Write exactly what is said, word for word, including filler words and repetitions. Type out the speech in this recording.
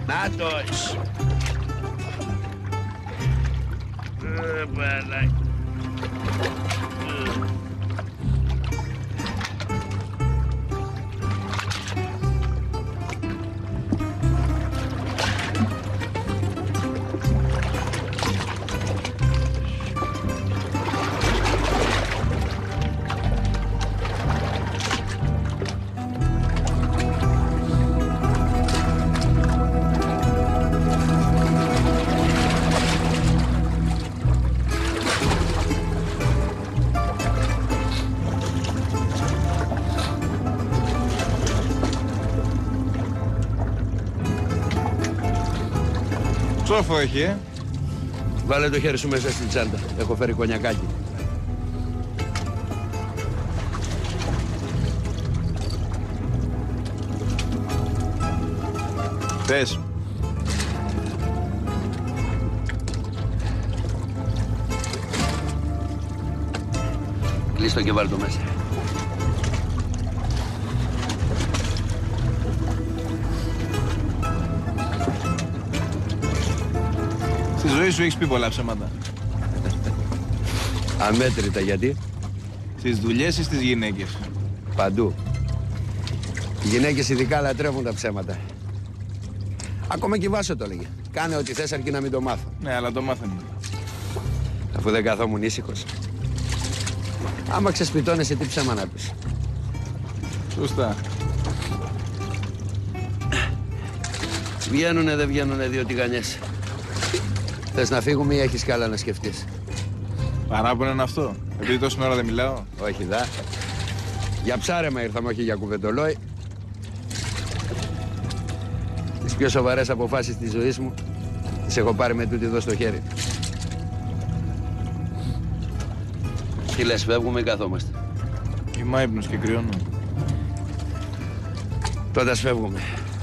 Νάτος. Ε, παλάκι. Σόφο έχει, ε. Βάλε το χέρι σου μέσα στην τσάντα. Έχω φέρει κονιακάκι. Πες. Κλείστο και βάλ' το μέσα. Στη ζωή σου έχεις πει πολλά ψέματα. Αμέτρητα, γιατί? Στις δουλειές ή στις γυναίκες? Παντού. Οι γυναίκες ειδικά λατρεύουν τα ψέματα. Ακόμα και η Βάσο το έλεγε. Κάνε ό,τι θες αρκεί να μην το μάθω. Ναι, αλλά το μάθανε. Αφού δεν καθόμουν ήσυχος. Άμα ξεσπιτώνεσαι, τι ψέμα να πεις. Σωστά. Βγαίνουνε, δεν βγαίνουνε δύο τηγανιές. Θες να φύγουμε ή έχεις κι άλλα να σκεφτείς? Παράπονο είναι αυτό. Επειδή τόση ώρα δεν μιλάω. Όχι δα. Για ψάρεμα ήρθαμε, όχι για κουβεντολόι. Τις πιο σοβαρές αποφάσεις της ζωής μου τις έχω πάρει με τούτη εδώ στο χέρι. Τι λες, φεύγουμε ή καθόμαστε? Είμαι ύπνος και κρυώνω. Τότε ας φεύγουμε.